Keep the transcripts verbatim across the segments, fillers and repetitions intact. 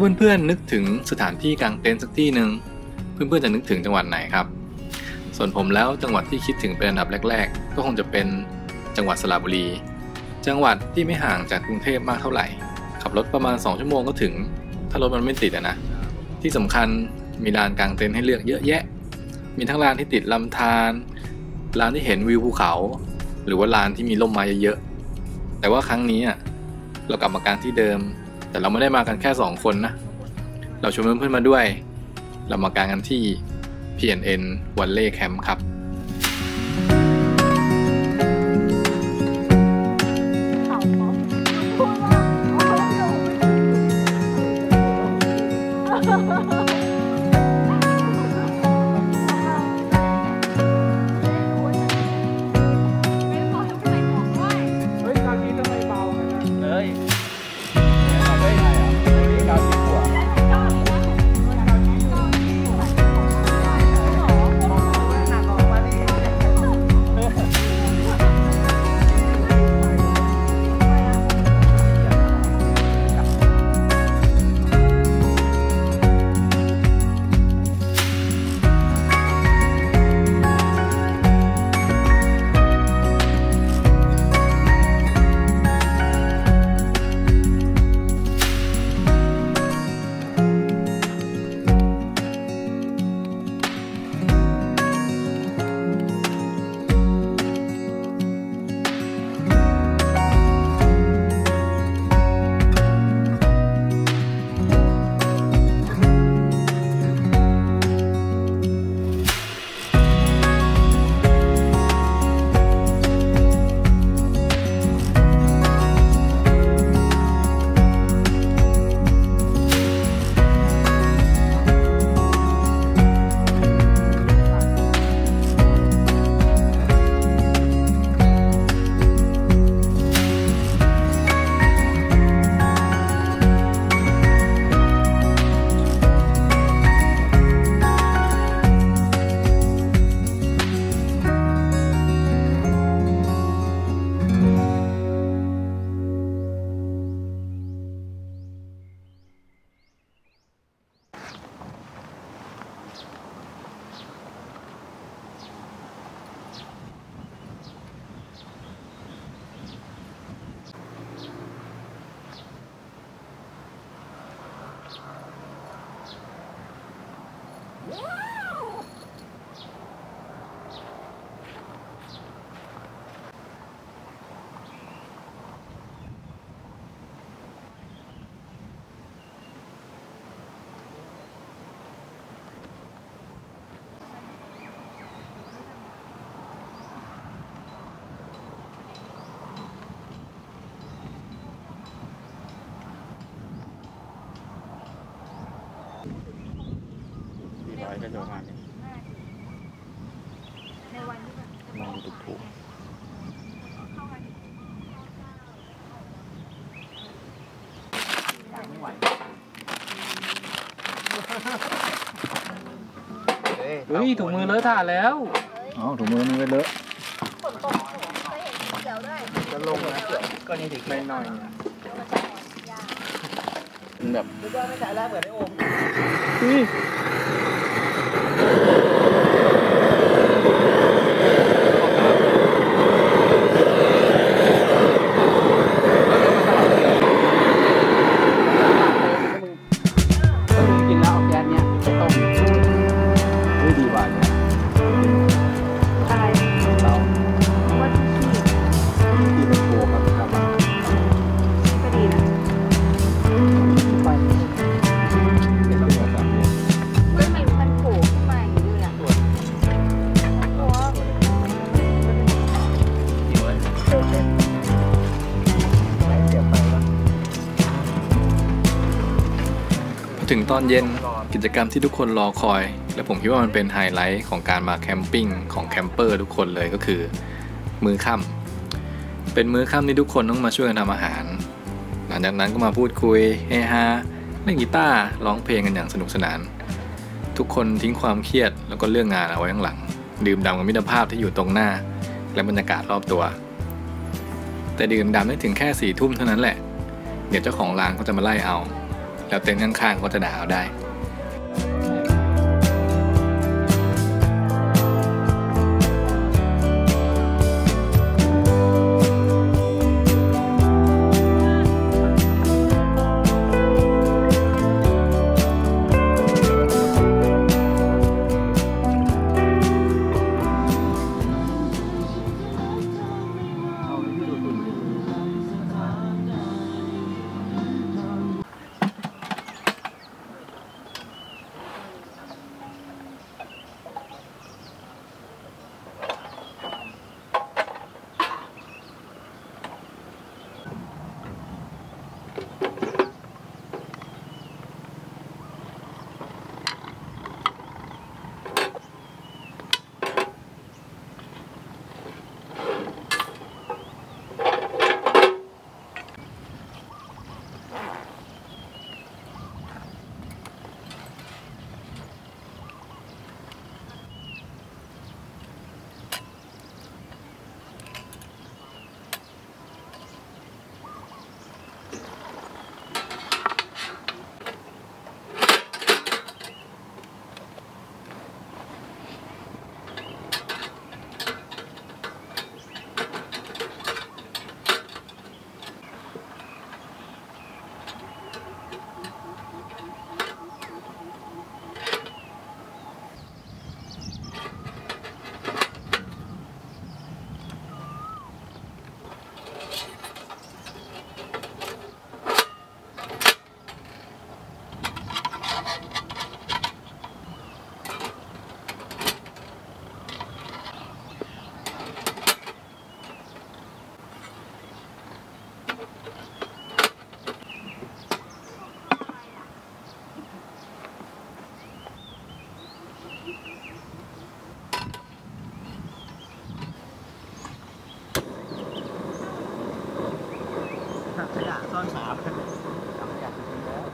เพื่อนๆนึกถึงสถานที่กางเต็นท์สักที่หนึ่งเพื่อนๆจะนึกถึงจังหวัดไหนครับส่วนผมแล้วจังหวัดที่คิดถึงเป็นอันดับแรกๆก็คงจะเป็นจังหวัดสระบุรีจังหวัดที่ไม่ห่างจากกรุงเทพมากเท่าไหร่ขับรถประมาณสองชั่วโมงก็ถึงถ้ารถมันไม่ติดอะนะที่สำคัญมีลานกางเต็นท์ให้เลือกเยอะแยะมีทั้งลานที่ติดลำธารลานที่เห็นวิวภูเขาหรือว่าลานที่มีร่มไม้เยอะๆแต่ว่าครั้งนี้อ่ะเรากลับมากางที่เดิมแต่เราไม่ได้มากันแค่สองคนนะเราชวนเพื่อนๆมาด้วยเรามากางกันที่ พี เอ็น เอ็น Valley Camp ครับก็จะประมาณนี้มองถูกถูกเฮ้ยถุงมือเลอะถ่านแล้วอ๋อถุงมือมันเลอะจะลงนะก็นี่ถึงไม่น้อยแบบดูว่าไม่ใช่แรกเหมือนไอ้โอมอุ้ยกินแล้วเอาแกนเนี้ยไปต้มอุ้ยดีกว่าเนี่ยอะไรเราว่าที่ที่เป็นโกครับครับก็ดีนะไปเป็นตำรวจแบบนี้มันมีมันโผล่ขึ้นมาอย่างนี้เลยอ่ะตัวจริงเลยเสียไปแล้วถึงตอนเย็นกิจกรรมที่ทุกคนรอคอยและผมคิดว่ามันเป็นไฮไลท์ของการมาแคมปิ้งของแคมเปอร์ทุกคนเลยก็คือมื้อค่ำเป็นมื้อค่ำที่ทุกคนต้องมาช่วยกันทำอาหารหลังจากนั้นก็มาพูดคุยเฮฮาเล่นกีตาร์ร้องเพลงกันอย่างสนุกสนานทุกคนทิ้งความเครียดแล้วก็เรื่องงานเอาไว้ข้างหลังดื่มด่ำกับมิตรภาพที่อยู่ตรงหน้าและบรรยากาศรอบตัวแต่ดื่มด่ำได้ถึงแค่สี่ทุ่มเท่านั้นแหละเดี๋ยวเจ้าของร้านก็จะมาไล่เอาแล้วเต็นท์ข้างๆก็จะด่าเอาได้ขยะซ่อนหาไปจับขยะจริงๆแล้ว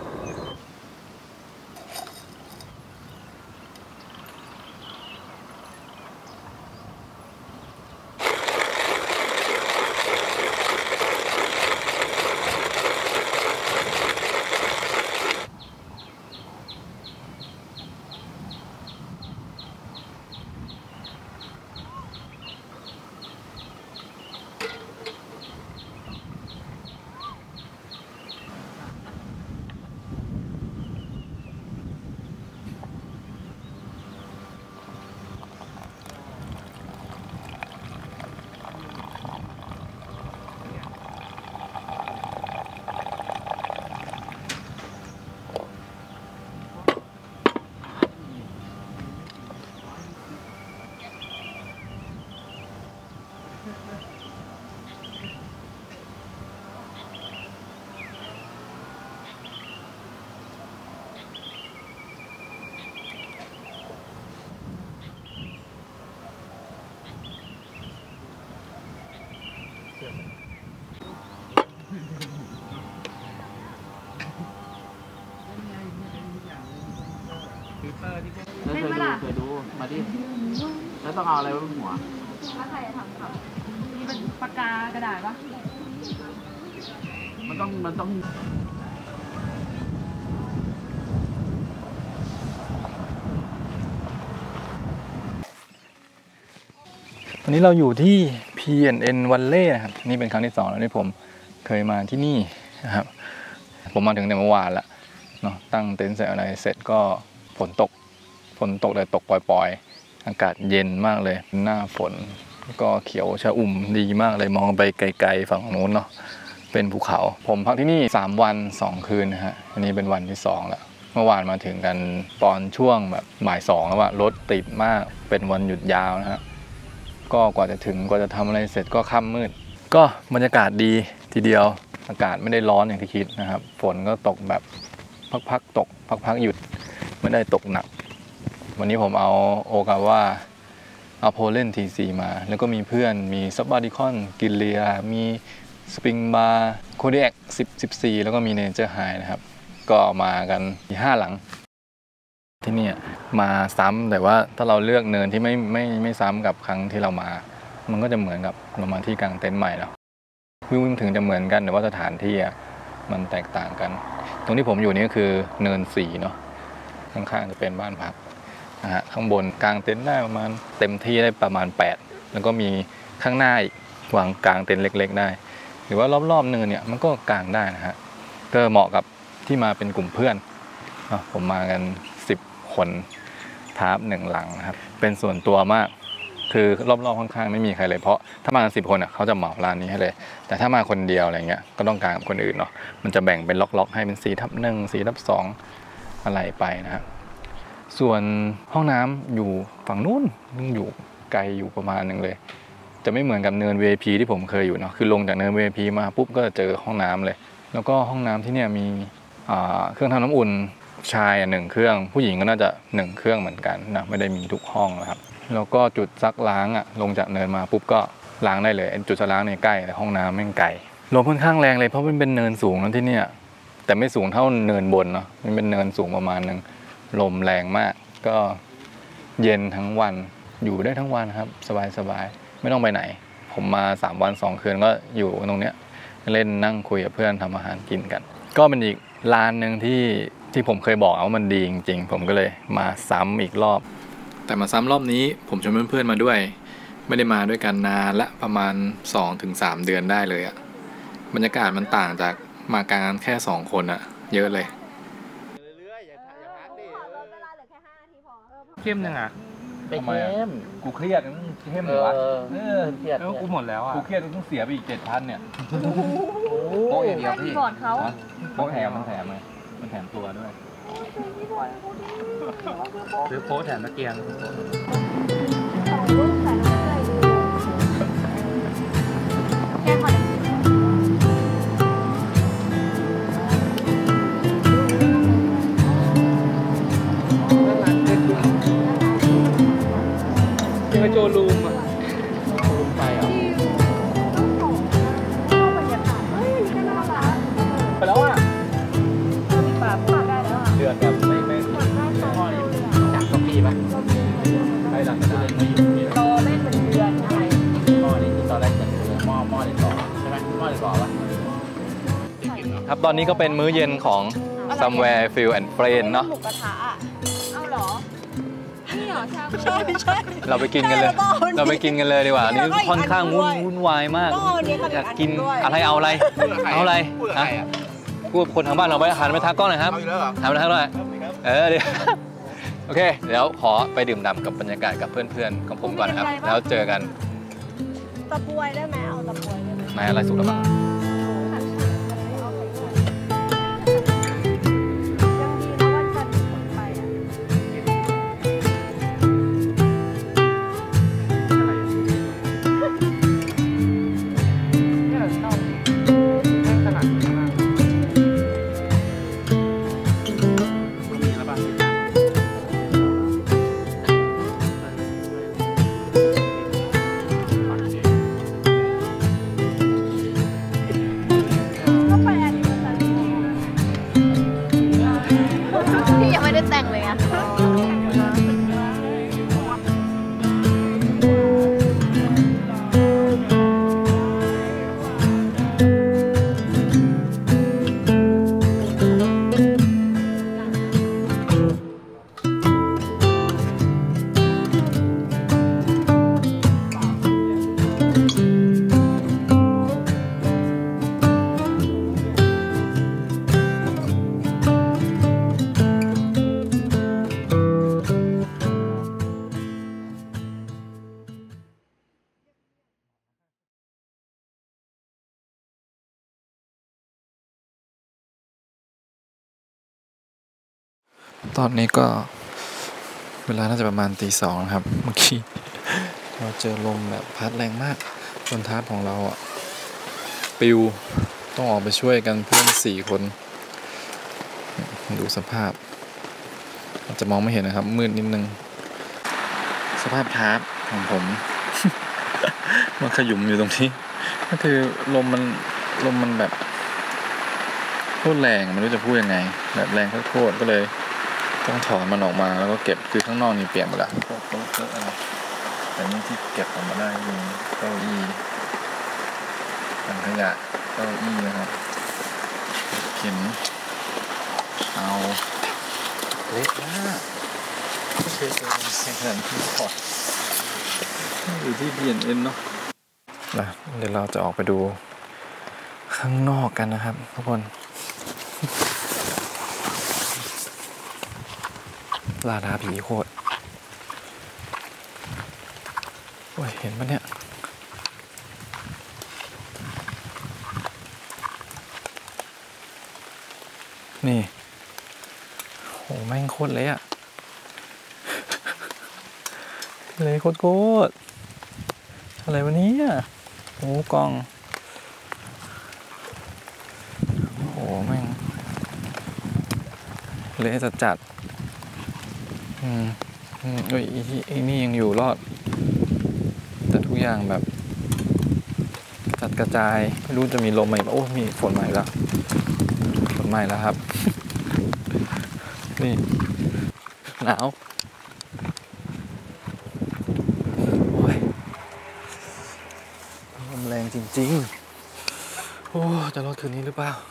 แล้วเคยดูเคยดูมาดิแล้วต้องเอาอะไรไว้บนหัวถ้าใครจะทำครับมีเป็นปากกากระดาษปะมันต้องมันต้องตอนนี้เราอยู่ที่ พี แอนด์ เอ็น Valley นะครับนี่เป็นครั้งที่สองแล้วที่ผมเคยมาที่นี่นะครับผมมาถึงในเมื่อวานแล้วเนาะตั้งเต็นท์เสร็จอะไรเสร็จก็ฝนตกฝนตกเลยตกปล่อยๆอากาศเย็นมากเลยหน้าฝนก็เขียวชอุ่มดีมากเลยมองไปไกลๆฝั่งนู้นเนาะเป็นภูเขาผมพักที่นี่สามวันสองคืนนะฮะอันนี้เป็นวันที่สองแล้วเมื่อวานมาถึงกันตอนช่วงแบบบ่ายสองแล้วว่ารถติดมากเป็นวันหยุดยาวนะฮะก็กว่าจะถึงกว่าจะทำอะไรเสร็จก็ค่ำมืดก็บรรยากาศดีทีเดียวอากาศไม่ได้ร้อนอย่างที่คิดนะครับฝนก็ตกแบบพักๆตกพักๆหยุดไม่ได้ตกหนักวันนี้ผมเอาโอกาว่าเอาโพเล่น ที ซี มาแล้วก็มีเพื่อนมีซับบาริคอนกิลเลียมีสปริงบาร์โคเดกสิบ สิบสี่แล้วก็มีเนเจอร์ไฮนะครับก็มากันห้าหลังที่นี่มาซ้ำแต่ว่าถ้าเราเลือกเนินที่ไม่ไม่ไม่ซ้ำกับครั้งที่เรามามันก็จะเหมือนกับเรามาที่กลางเต็นท์ใหม่แล้ววิวถึงจะเหมือนกันแต่ว่าสถานที่อ่ะมันแตกต่างกันตรงที่ผมอยู่นี่ก็คือเนินสีเนาะข้างๆจะเป็นบ้านพักนะฮะข้างบนกลางเต็นท์ได้ประมาณเต็มที่ได้ประมาณแปดแล้วก็มีข้างหน้าอีกวางกลางเต็นท์เล็กๆได้หรือว่ารอบๆเนินเนี่ยมันก็กลางได้นะฮะก็เหมาะกับที่มาเป็นกลุ่มเพื่อนผมมากันสิบคนทาร์ปหนึ่งหลังนะครับเป็นส่วนตัวมากคือรอบๆข้างๆไม่มีใครเลยเพราะถ้ามากันสิบคนอ่ะเขาจะเหมาร้านนี้ให้เลยแต่ถ้ามาคนเดียวอะไรเงี้ยก็ต้องการกับคนอื่นเนาะมันจะแบ่งเป็นล็อกๆให้เป็นสี่ทับหนึ่งสี่ทับสองอะไรไปนะครับส่วนห้องน้ำอยู่ฝั่งนู้นนึงอยู่ไกลอยู่ประมาณหนึ่งเลยจะไม่เหมือนกับเนิน วี ไอ พี ที่ผมเคยอยู่เนาะคือลงจากเนิน วี ไอ พี มาปุ๊บก็เจอห้องน้ำเลยแล้วก็ห้องน้ำที่เนี่ยมีเครื่องทำน้ำอุ่นชายหนึ่งเครื่องผู้หญิงก็น่าจะหนึ่งเครื่องเหมือนกันนะไม่ได้มีทุกห้องนะครับแล้วก็จุดซักล้างอ่ะลงจากเนินมาปุ๊บก็ล้างได้เลยจุดซักล้างเนี่ยใกล้แต่ห้องน้ำไม่ไกลลมค่อนข้างแรงเลยเพราะมันเป็นเนินสูงนะที่เนี่ยแต่ไม่สูงเท่าเนินบนเนาะมันเป็นเนินสูงประมาณนึงลมแรงมากก็เย็นทั้งวันอยู่ได้ทั้งวันครับสบายๆไม่ต้องไปไหนผมมาสามวันสองคืนก็อยู่ตรงเนี้ยเล่นนั่งคุยกับเพื่อนทำอาหารกินกันก็เป็นอีกร้านหนึ่งที่ที่ผมเคยบอกว่ามันดีจริงๆผมก็เลยมาซ้ำอีกรอบแต่มาซ้ำรอบนี้ผมชวนเพื่อนๆมาด้วยไม่ได้มาด้วยกันนานละประมาณ สองถึงสาม เดือนได้เลยอะบรรยากาศมันต่างจากมาการแค่สองคนอะเยอะเลยเข้มยังอ่ะไปเข้มกูเครียดเข้มเลยวะเออเครียดแล้วกูหมดแล้วอ่ะกูเครียดต้องเสียไปอีกเจ็ดพันเนี่ยโป๊ะอย่างเดียวพี่บอร์ดเขาโป๊ะแถมมันแถมเลยมันแถมตัวด้วยซื้อโป๊ะแถมตะเกียงโจลูมอ่ะลูมไปอ่ะไปแล้วอ่ะมีปลาปลาได้แล้วอ่ะเดือดแบบไม่ไม่หม้อนี่จากกะปิป่ะไปดังไม่ได้โตเล่นเป็นเดือนอะไรหม้อนี่ตอนแรกจะหม้อหม้อที่สองใช่ไหมหม้อที่สองป่ะครับตอนนี้ก็เป็นมื้อเย็นของ Somewhere Feel and Friend เนาะหมูกระทะอ่ะเอาหรอนี่เหรอชาบูใช่ใช่เราไปกินกันเลยเราไปกินกันเลยดีกว่านี่ค่อนข้างวุ่นวายมากอยากกินอะไรเอาอะไรเอาอะไรนะพูดคนทางบ้านเราไปหันไปทักกล้องหน่อยครับหันไปทักหน่อยเออเดี๋ยวโอเคเดี๋ยวขอไปดื่มด่ำกับบรรยากาศกับเพื่อนๆของผมก่อนนะครับแล้วเจอกันตะปวยได้ไหมเอาตะปวยได้ไหมไม่อะไรสุกแล้วบ้างแต่งเลยอ่ะตอนนี้ก็เวลาน่าจะประมาณตีสองนะครับเมื่อกี้เราเจอลมแบบพัดแรงมากบนทาร์ปของเราอ่ะปิวต้องออกไปช่วยกันเพื่อนสี่คนดูสภาพอาจจะมองไม่เห็นนะครับมืดนิดนึงสภาพทาร์ปของผม มันขยุมอยู่ตรงนี้ก็คือลมมันลมมันแบบโคตรแรงไม่รู้จะพูดยังไงแบบแรงโคตรก็เลยต้องถอนมันออกมาแล้วก็เก็บคือข้างนอกนี่เปลี่ยนหมดแล้วพวกโต๊ะเก้าอี้อะไรแต่นี่ที่เก็บออกมาได้คือเก้าอี้ถังขยะเก้าอี้นะครับเข็มเอาเล็กมากไม่เคยเจอมันแข็งขนาดนี้ก่อนอยู่ที่ บี เอ็น เอ็น เนาะนะเดี๋ยวเราจะออกไปดูข้างนอกกันนะครับทุกคนล่าท้าผีโคตรโอ้ยเห็นปะเนี่ยนี่โหแม่งโคตรเละอะเละโคตรโคตรอะไรวะเนี่ยโอ้กองโหแม่งเละจัดจัดอืมอืมเอ้ยไอ้นี่ยังอยู่รอดแต่ทุกอย่างแบบจัดกระจายไม่รู้จะมีลมไหมโอ้มีฝนใหม่แล้วฝนใหม่แล้วครับนี่หนาวโอ้ยลมแรงจริงๆโอ้จะรอดคืนนี้หรือเปล่า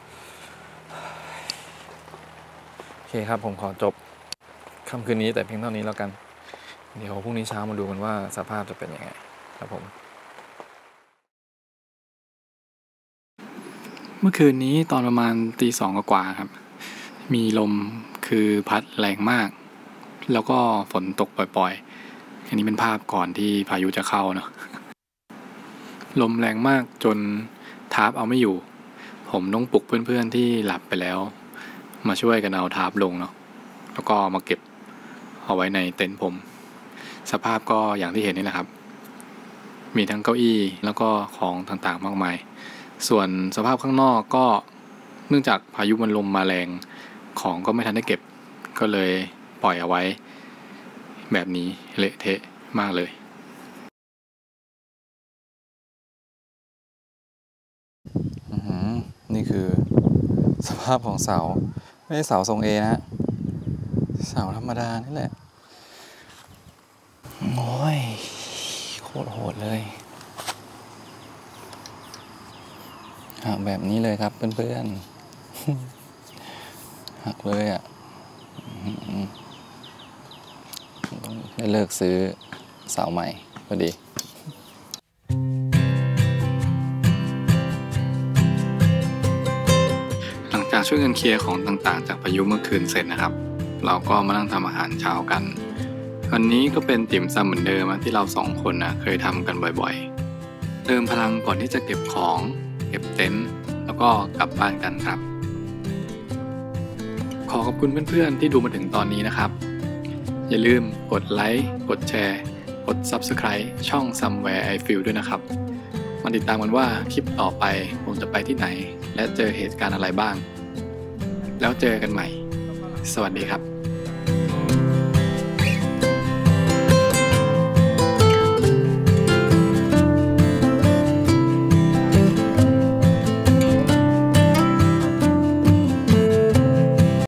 โอเคครับผมขอจบค่ำคืนนี้แต่เพียงเท่านี้แล้วกันเดี๋ยวพรุ่งนี้เช้ามาดูกันว่าสภาพจะเป็นยังไงครับผมเมื่อคืนนี้ตอนประมาณตีสองกว่าครับมีลมคือพัดแรงมากแล้วก็ฝนตกปล่อยๆอันนี้เป็นภาพก่อนที่พายุจะเข้าเนาะลมแรงมากจนทาร์ปเอาไม่อยู่ผมต้องปลุกเพื่อนๆที่หลับไปแล้วมาช่วยกันเอาทาร์ปลงเนาะแล้วก็มาเก็บเอาไว้ในเต็นท์ผมสภาพก็อย่างที่เห็นนี่แหละครับมีทั้งเก้าอี้แล้วก็ของต่างๆมากมายส่วนสภาพข้างนอกก็เนื่องจากพายุมันลมมาแรงของก็ไม่ทันได้เก็บก็เลยปล่อยเอาไว้แบบนี้เละเทะมากเลยนี่คือสภาพของเสาไม่ใช่เสาทรงเอนะฮะเสาธรรมดานี่แหละโอ้ยโคตรโหดเลยหักแบบนี้เลยครับเพื่อนๆหักเลยอ่ะต้องได้เลิกซื้อเสาใหม่พอดีหลังจากช่วยกันเคลียร์ของต่างๆจากพายุเมื่อคืนเสร็จนะครับเราก็มานั่งทำอาหารเช้ากันวันนี้ก็เป็นติ่มซำเหมือนเดิมที่เราสองคนนะเคยทำกันบ่อยๆเติมพลังก่อนที่จะเก็บของเก็บเต็นท์แล้วก็กลับบ้านกันครับขอขอบคุณเพื่อนๆที่ดูมาถึงตอนนี้นะครับอย่าลืมกดไลค์กดแชร์กด ซับสไครบ์ ช่อง Somewhere I Feel ด้วยนะครับมาติดตามกันว่าคลิปต่อไปผมจะไปที่ไหนและเจอเหตุการณ์อะไรบ้างแล้วเจอกันใหม่สวัสดีครับ